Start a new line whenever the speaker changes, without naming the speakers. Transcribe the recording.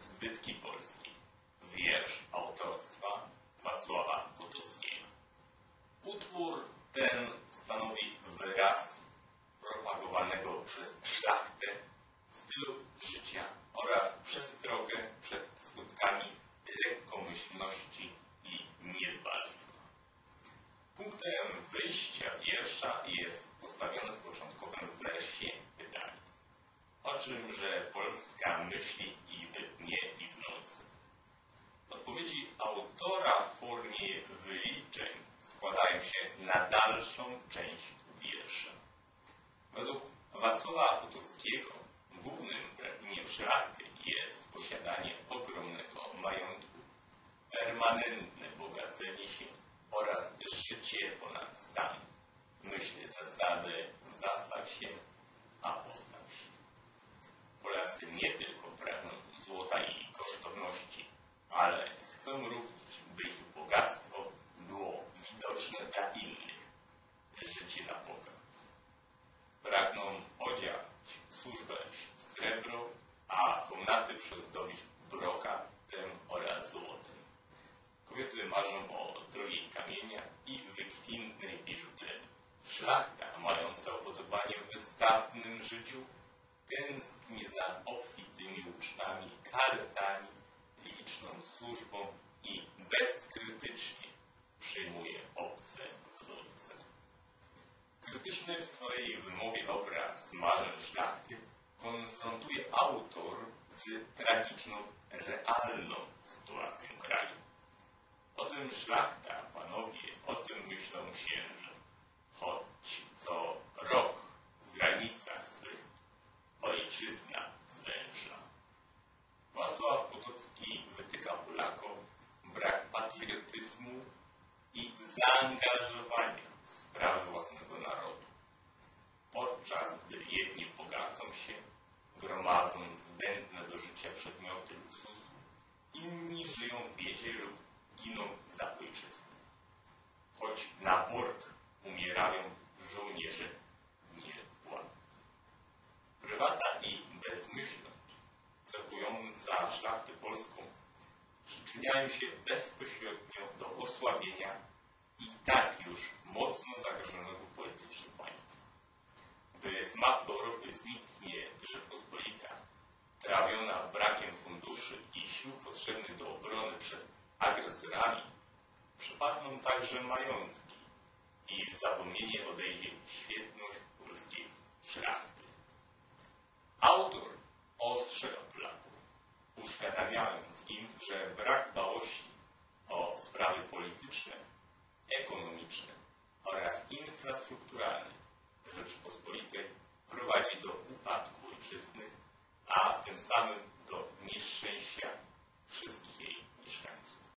Zbytki polskie. Wiersz autorstwa Wacława Potockiego. Utwór ten stanowi wyraz propagowanego przez szlachtę stylu życia oraz przestrogę przed skutkami lekkomyślności i niedbalstwa. Punktem wyjścia wiersza jest postawione w początkowym wersie pytanie: o czymże Polska myśli i we dnie, i w nocy? Odpowiedzi autora w formie wyliczeń składają się na dalszą część wiersza. Według Wacława Potockiego głównym pragnieniem szlachty jest posiadanie ogromnego majątku, permanentne bogacenie się oraz życie ponad stan. W myśl zasady zastaw się, a postaw się. Polacy nie tylko pragną złota i kosztowności, ale chcą również, by ich bogactwo było widoczne dla innych. Życie na pokaz. Pragną odziać służbę w srebro, a komnaty przyozdobić brokatem oraz złotem. Kobiety marzą o drogich kamieniach i wykwintnej biżuterii. Szlachta, mająca upodobanie w wystawnym życiu, tęskni za obfitymi ucztami, kartami, liczną służbą i bezkrytycznie przyjmuje obce wzorce. Krytyczny w swojej wymowie obraz marzeń szlachty konfrontuje autor z tragiczną, realną sytuacją kraju. O tym szlachta, panowie, o tym myślą księża, choć co rok w granicach swych ojczyzna zwęża. Wacław Potocki wytyka Polakom brak patriotyzmu i zaangażowania w sprawy własnego narodu. Podczas gdy jedni bogacą się, gromadzą zbędne do życia przedmioty luksusu, inni żyją w biedzie lub giną za ojczyznę. Choć na borg umierają żołnierze niepłatni. Prywata i bezmyślność cechująca szlachtę polską przyczyniają się bezpośrednio do osłabienia i tak już mocno zagrożonego politycznie państwa. Gdy z map Europy zniknie Rzeczpospolita, trawiona brakiem funduszy i sił potrzebnych do obrony przed agresorami, przypadną także majątki i w zapomnienie odejdzie świetność polskiej szlachty. Autor ostrzega Polaków, uświadamiając im, że brak dbałości o sprawy polityczne, ekonomiczne oraz infrastrukturalne Rzeczypospolitej prowadzi do upadku ojczyzny, a tym samym do nieszczęścia wszystkich jej mieszkańców.